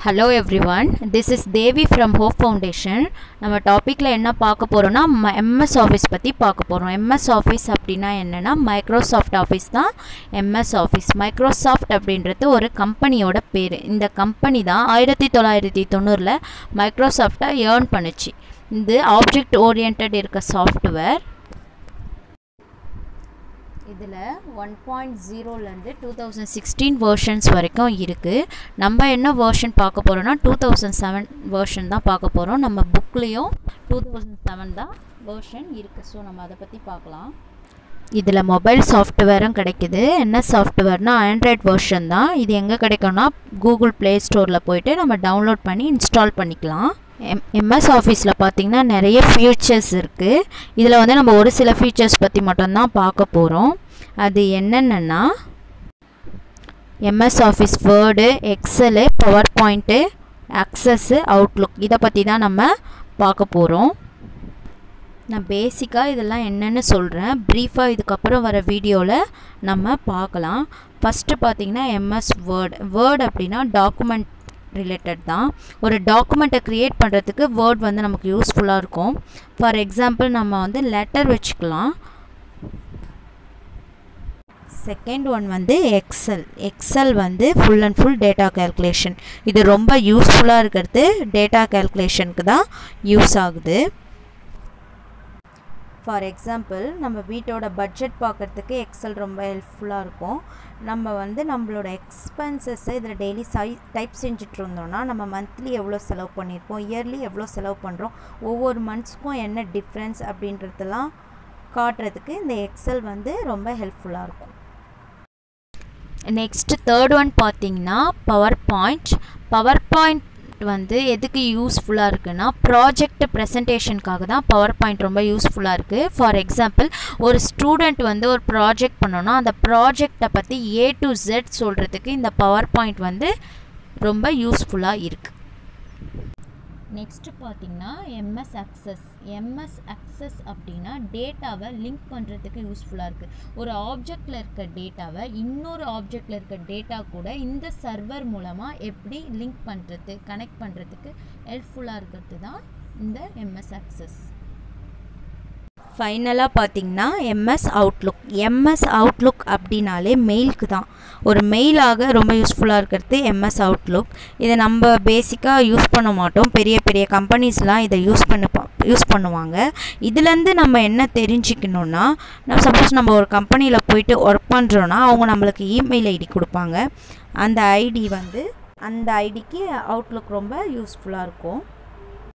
Hello everyone, this is Devi from Hope Foundation. நம்ம டாபிக்ல என்ன பார்க்க போறோம்னா MS Office பத்தி பார்க்க போறோம். MS Office அப்படினா என்னன்னா Microsoft Office தான் MS Office. Microsoft அப்படின்றது ஒரு கம்பெனியோட பேரு. இந்த கம்பெனி தான் 1990ல Microsoft-ஐ earn பண்ணுச்சு. இது ஆப்ஜெக்ட் ஓரியன்டட் இருக்க சாஃப்ட்வேர். இதில் 1.0லேருந்து 2016 வெர்ஷன்ஸ் வரைக்கும் இருக்குது. நம்ம என்ன வெர்ஷன் பார்க்க போகிறோன்னா 2007 வெர்ஷன் தான் பார்க்க போகிறோம். நம்ம புக்லேயும் 2007 தான் வெர்ஷன் இருக்குது. ஸோ நம்ம அதை பற்றி பார்க்கலாம். இதில் மொபைல் சாஃப்ட்வேரும் கிடைக்குது. என்ன சாஃப்ட்வேர்னால் ஆண்ட்ராய்ட் வெர்ஷன் தான். இது எங்கே கிடைக்கும்னா கூகுள் ப்ளே ஸ்டோரில் போய்ட்டு நம்ம டவுன்லோட் பண்ணி இன்ஸ்டால் பண்ணிக்கலாம். MS ஆஃபீஸில் பார்த்திங்கன்னா நிறைய ஃபீச்சர்ஸ் இருக்குது. இதில் வந்து நம்ம ஒரு சில ஃபீச்சர்ஸ் பற்றி மட்டும்தான் பார்க்க போகிறோம். அது என்னென்னா MS Office Word, Excel, PowerPoint, Access, Outlook இதை பற்றி தான் நம்ம பார்க்க போகிறோம். நான் பேசிக்காக இதெல்லாம் என்னென்னு சொல்கிறேன். ப்ரீஃபாக இதுக்கப்புறம் வர வீடியோவில் நம்ம பார்க்கலாம். ஃபஸ்ட்டு பார்த்திங்கன்னா MS வேர்டு அப்படின்னா டாக்குமெண்ட் ரிலேட்டட் தான். ஒரு டாக்குமெண்ட்டை க்ரியேட் பண்ணுறதுக்கு வேர்ட் வந்து நமக்கு யூஸ்ஃபுல்லாக இருக்கும். ஃபார் எக்ஸாம்பிள் நம்ம வந்து லெட்டர் வச்சுக்கலாம். செகண்ட் ஒன் வந்து எக்ஸல் வந்து full and full data calculation. இது ரொம்ப யூஸ்ஃபுல்லாக இருக்கிறது டேட்டா கேல்குலேஷனுக்கு தான் யூஸ் ஆகுது. ஃபார் எக்ஸாம்பிள் நம்ம வீட்டோட பட்ஜெட் பார்க்குறதுக்கு எக்ஸல் ரொம்ப ஹெல்ப்ஃபுல்லாக இருக்கும். நம்ம வந்து நம்மளோட எக்ஸ்பென்சஸை இதில் டெய்லி டைப் செஞ்சுட்டு இருந்தோம்னா நம்ம மந்த்லி எவ்வளோ செலவு பண்ணியிருப்போம், இயர்லி எவ்வளோ செலவு பண்ணுறோம், ஒவ்வொரு மந்த்ஸ்க்கும் என்ன டிஃப்ரென்ஸ் அப்படின்றதெல்லாம் காட்டுறதுக்கு இந்த எக்ஸல் வந்து ரொம்ப ஹெல்ப்ஃபுல்லாக இருக்கும். நெக்ஸ்ட்டு தேர்ட் ஒன் பார்த்திங்கன்னா பவர் பாயிண்ட் வந்து எதுக்கு யூஸ்ஃபுல்லாக இருக்குன்னா ப்ராஜெக்ட் ப்ரெசன்டேஷனுக்காக தான் பவர் பாயிண்ட் ரொம்ப யூஸ்ஃபுல்லாக இருக்குது. ஃபார் எக்ஸாம்பிள் ஒரு ஸ்டூடெண்ட் வந்து ஒரு ப்ராஜெக்ட் பண்ணோன்னா அந்த ப்ராஜெக்டை பற்றி A to Z சொல்கிறதுக்கு இந்த பவர் பாயிண்ட் வந்து ரொம்ப யூஸ்ஃபுல்லாக இருக்குது. நெக்ஸ்ட்டு பார்த்திங்கன்னா MS அக்சஸ் அப்படின்னா டேட்டாவை லிங்க் பண்ணுறதுக்கு யூஸ்ஃபுல்லாக இருக்குது. ஒரு ஆப்ஜெக்டில் இருக்க டேட்டாவை இன்னொரு ஆப்ஜெக்டில் இருக்க டேட்டா கூட இந்த சர்வர் மூலமாக எப்படி லிங்க் பண்ணுறது, கனெக்ட் பண்ணுறதுக்கு ஹெல்ப்ஃபுல்லாக இருக்கிறது தான் இந்த MS அக்சஸ். ஃபைனலாக பார்த்திங்கன்னா MS அவுட்லுக் அப்படின்னாலே மெயிலுக்கு தான். ஒரு மெயிலாக ரொம்ப யூஸ்ஃபுல்லாக இருக்கிறது MS அவுட்லுக். இதை நம்ம பேசிக்காக யூஸ் பண்ண மாட்டோம். பெரிய பெரிய கம்பெனிஸ்லாம் இதை யூஸ் பண்ணுவாங்க. இதுலேருந்து நம்ம என்ன தெரிஞ்சுக்கணுன்னா, சப்போஸ் நம்ம ஒரு கம்பெனியில் போயிட்டு ஒர்க் பண்ணுறோன்னா அவங்க நம்மளுக்கு இமெயில் ஐடி கொடுப்பாங்க. அந்த ஐடிக்கு அவுட்லுக் ரொம்ப யூஸ்ஃபுல்லாக இருக்கும்.